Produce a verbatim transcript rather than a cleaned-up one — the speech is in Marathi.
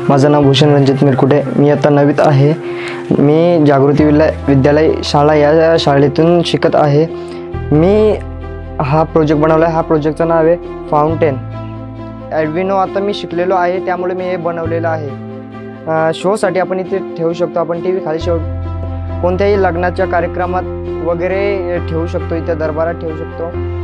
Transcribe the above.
माझं नाव भूषण रणजित मिरकुटे, मी आता नववीत आहे। मी जागृती विद्या विद्यालय शाळा या शाळेतून शिकत आहे। मी हा प्रोजेक्ट बनवला आहे। हा प्रोजेक्टचं नाव आहे फाउंटेन ॲडविनो। आता मी शिकलेलो आहे त्यामुळे मी हे बनवलेलं आहे। शोसाठी आपण इथे ठेवू शकतो, आपण टी व्ही खाली शो कोणत्याही लग्नाच्या कार्यक्रमात वगैरे ठेवू शकतो, इथे दरबारात ठेवू शकतो।